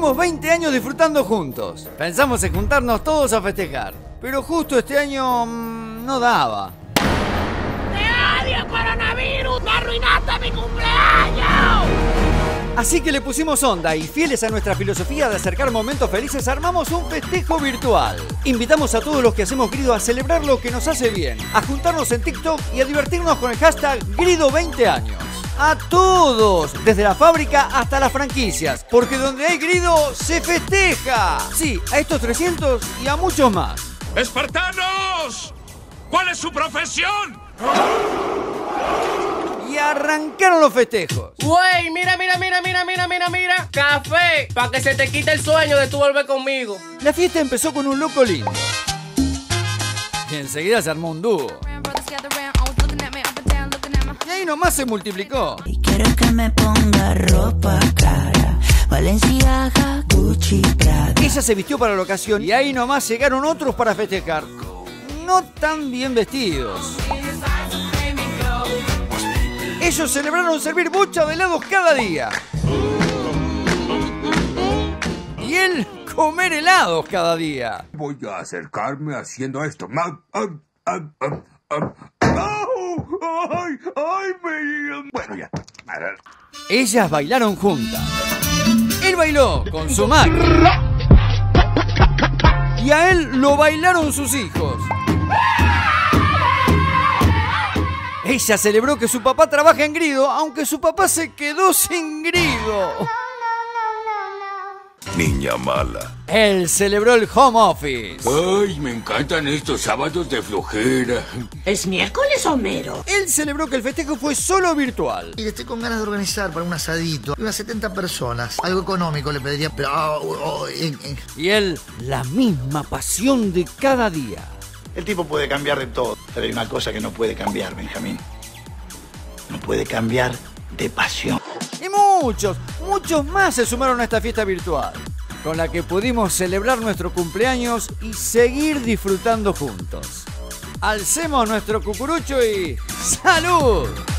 Cumplimos 20 años disfrutando juntos. Pensamos en juntarnos todos a festejar, pero justo este año no daba. ¡Te odio, coronavirus! ¡Me arruinaste mi cumpleaños! Así que le pusimos onda y, fieles a nuestra filosofía de acercar momentos felices, armamos un festejo virtual. Invitamos a todos los que hacemos Grido a celebrar lo que nos hace bien, a juntarnos en TikTok y a divertirnos con el hashtag Grido 20 años. A todos, desde la fábrica hasta las franquicias, porque donde hay Grido se festeja. Sí, a estos 300 y a muchos más. ¡Espartanos! ¿Cuál es su profesión? Y arrancaron los festejos. Güey, mira. Café, para que se te quite el sueño de tú volver conmigo. La fiesta empezó con un loco lindo. Y enseguida se armó un dúo. Y ahí nomás se multiplicó. Y quiero que me ponga ropa cara, Balenciaga, Gucci, Prada. Ella se vistió para la ocasión y ahí nomás llegaron otros para festejar. No tan bien vestidos. Ellos celebraron servir bocha de helados cada día. Y él comer helados cada día. Voy a acercarme haciendo esto. Bueno, ya. Ellas bailaron juntas. Él bailó con su Mac. Y a él lo bailaron sus hijos. Ella celebró que su papá trabaja en Grido, aunque su papá se quedó sin Grido. Niña mala. Él celebró el home office. Ay, me encantan estos sábados de flojera. ¿Es miércoles, Homero? Él celebró que el festejo fue solo virtual. Y estoy con ganas de organizar para un asadito. Unas 70 personas. Algo económico le pediría, pero... Y él, la misma pasión de cada día. El tipo puede cambiar de todo, pero hay una cosa que no puede cambiar, Benjamín. No puede cambiar de pasión. Y muchos más se sumaron a esta fiesta virtual, con la que pudimos celebrar nuestro cumpleaños y seguir disfrutando juntos. Alcemos nuestro cucurucho y ¡salud!